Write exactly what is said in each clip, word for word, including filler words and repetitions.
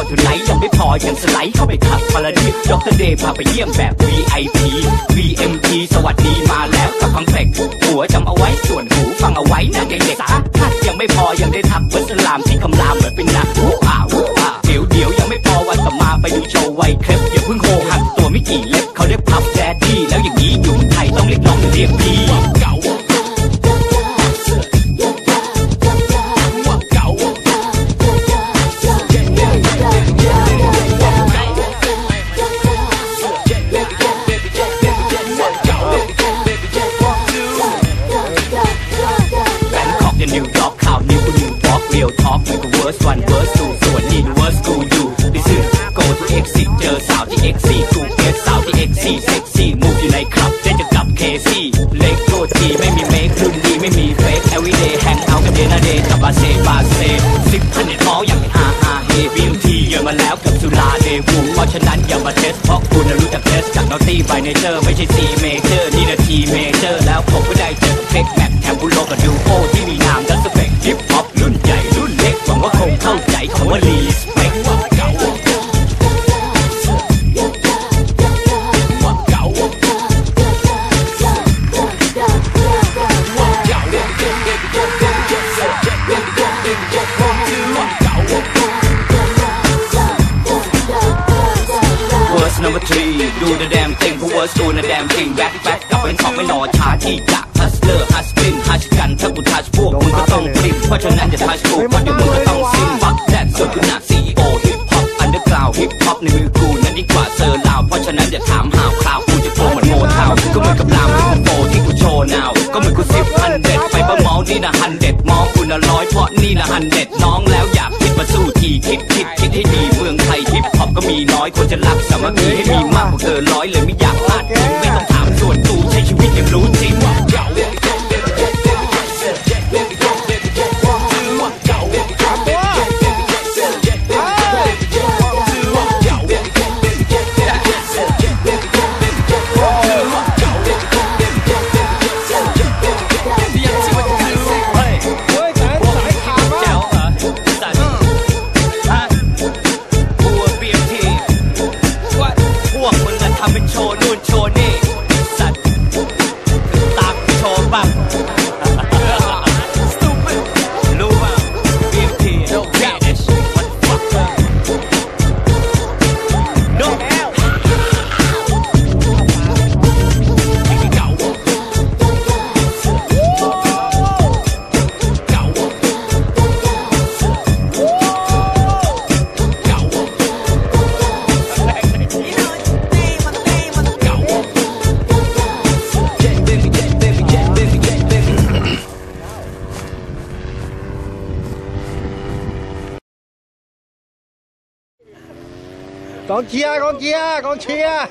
ทุนไหนยังไม่พอยังสไลด์เข้าไปขับพาราดิสด็อกเตอร์เดย์พาไปเยี่ยมแบบ วี ไอ พี วี เอ็ม พี สวัสดีมาแล้วกับฟังเพลงหัวจำเอาไว้ส่วนหูฟังเอาไว้นะเด็กๆสาหัสยังไม่พอยังได้ทักเวสลามที่คำรามเหมือนเป็นนักวู้อ้าวอ้าเดี๋ยวเดี๋ยวยังไม่พอวันต่อมาไปดูโชว์ไวเคล็บอย่าเพิ่งโหหักตัวไม่กี่เล็บเขาเรียกพับแดดดี้แล้วอย่างนี้อยู่ไทยต้องเรียกน้องหรือเรียกพี่เก่านิวยอร์กข่าวนิวกูนิววอล์กเรียลท็อกมันก็เวิร์สวันเวิร์สทูส่วนนี่เวิร์สกูอยู่ดิซึนโกทูเอ็กซิเจอสาวที่เอ็กซีกูเอสสาวที่เอ็กซีเซ็กซี่มูฟอยู่ในคลับเจ๊จะกลับเคซี่เล็กโกทีไม่มีเมครุ่นดีไม่มีเฟกเอวีเดย์แฮงเอากับเดนาเดย์กับบาเซบาเซสิบพันเน็ตมอลอย่างอาฮาเฮวิวทีเยอะมาแล้วกับสุราเดวูเพราะฉะนั้นอย่ามาเทสเพราะคุณรู้จักเทสจากนอตตี้ไบเนเจอร์ไม่ใช่ซีเมเจอร์นี่นะทีเมเจอร์แล้วผมก็ได้เจอเฟกแม็กแถมบุโลกับดูโอที่มีนามดัสเปกฮิปฮอปรุ่นใหญ่รุ่นเล็กหวังว่าคงเข้าใจคำว่ารีสเปคเก่าnumber three ดู the damn thing เพราะ words ดู the damn thing back back กลับไปท็อปไม่รอช้าที่จะ hustler hustling hush กันถ้ากู touch พวกมึงก็ต้องปริมเพราะฉะนั้นจะ touch กูเพราะเดี๋ยวมึงก็ต้องซิม fuck that ส่วนกูหน้า ซี อี โอ hip hop underground hip hop ในมือกูนั้นดีกว่าเซอร์ลาวเพราะฉะนั้นอย่าถามหาวคราวกูจะโตเหมือนโมทาวก็เหมือนกับลามที่กูโตที่กูโชว์นาวก็เหมือนกูซิปฮันเด็ดไปประมอนี่นะฮันเด็ดมอกูน่ะร้อยเพราะนี่นะฮันเด็ดน้องแล้วอยากคิดมาสู้ทีคิดคิดคิดให้ดีเมืองไทยฮิปฮอปก็มีน้อยควรจะรักสามัคคีให้มีมากกว่าเกินร้อยเลยไม่อยากพลาดทิ้งไม่ต้องถามส่วนตูใช้ชีวิตอย่างรู้จริงว่าเก่าเป็นโชว์นู่นโชว์นี่สัตว์ตามโชว์บ้างรู้ป่ะ บี เอ็ม ที no cash what fuck no เก่าเก่ากองเชียร์กองเชียร์กองเชียร์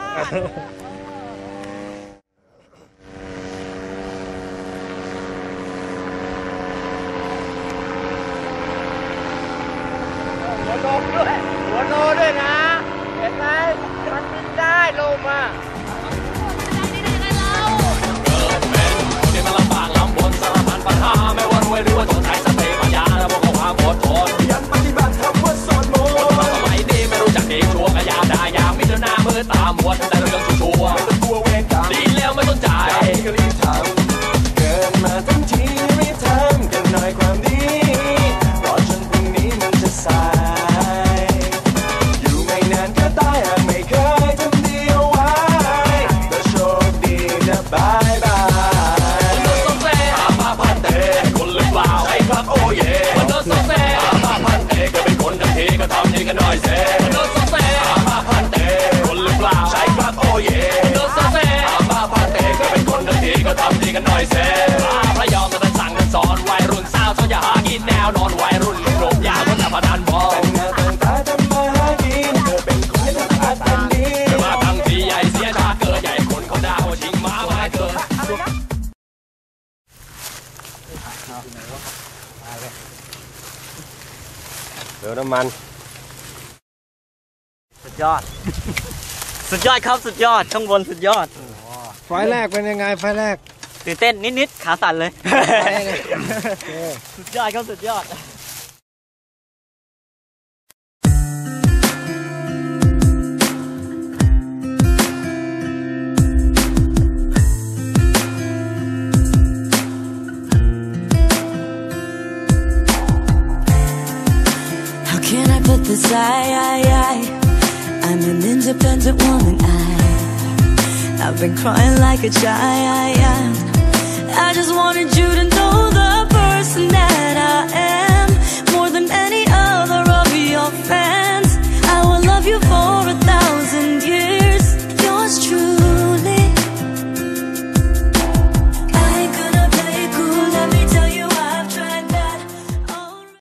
หัวโนด้วยหัวโนด้วยนะเห็นไหมมันบินได้ลงมาลำบากลำบนสารพันปัญหาไม่วันไว้หรือว่าต้องใช้สติปัญญาและพวกเขาหาบททนยันปฏิบัติทำว่าสอนโมสมัยนี้ไม่รู้จักเด็กชัวร์กระยาดายางมิตรหน้ามือตามหัวแต่เรื่องชัวร์ไม่ต้องกลัวเวรกรรมดีแล้วไม่สนใจก็รีบทำเกิดมาทั้งทีไม่ทำกันหน่อยความดีรอจนพรุ่งนี้มันจะสายอยู่ไม่นานก็ตายหากไม่เคยทำดีเอาไว้ก็โชคดีนะบายบายมันโดนสองแสนอาพันเตะก็เป็นคนทันทีก็ทำดีกันหน่อยเซ่มันโดนสองแสนอาพันเตะคนหรือเปล่าใช่ครับโอ้เย่มันโดนสองแสนอาพันเตะก็เป็นคนทันทีก็ทำดีกันหน่อยเซ่พระยอมกันสั่งกันสอนวัยรุ่นสาวเขาอย่าหากินแนวนอนวัยรุ่นหลบยาคนแต่พนันบอลแต่งงานแต่งตาทำมาหากินเธอเป็นคนที่อาจเป็นดีเธอมาทั้งทีใหญ่เสียชาเกิดใหญ่คนเขาด่าว่าชิงม้ามาเกิดเดี๋ยวน้ำมันสุดยอดสุดยอดครับสุดยอดข้างบนสุดยอดไฟแรกเป็นยังไงไฟแรกตื่นเต้นนิดๆขาสั่นเลยสุดยอดครับสุดยอด I'm an independent woman. I I've been crying like a child. I just wanted you to know the person that I am.